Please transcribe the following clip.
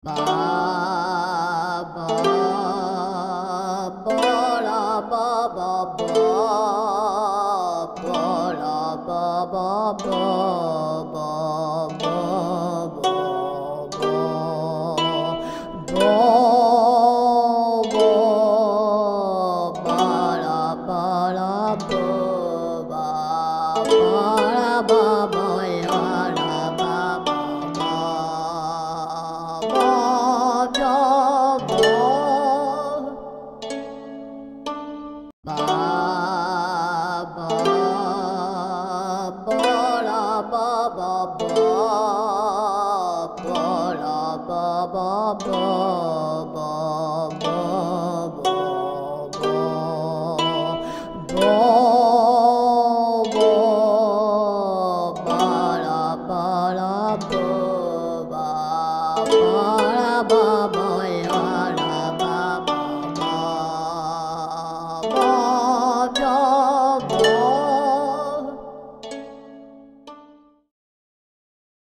ba ba ba la ba ba ba ba la ba ba ba ba ba ba ba la ba la ba ba la ba ba ya la ba ba ba ba ba la ba ba ba ba la ba ba ba ba ba ba ba la ba la ba ba ba la ba ba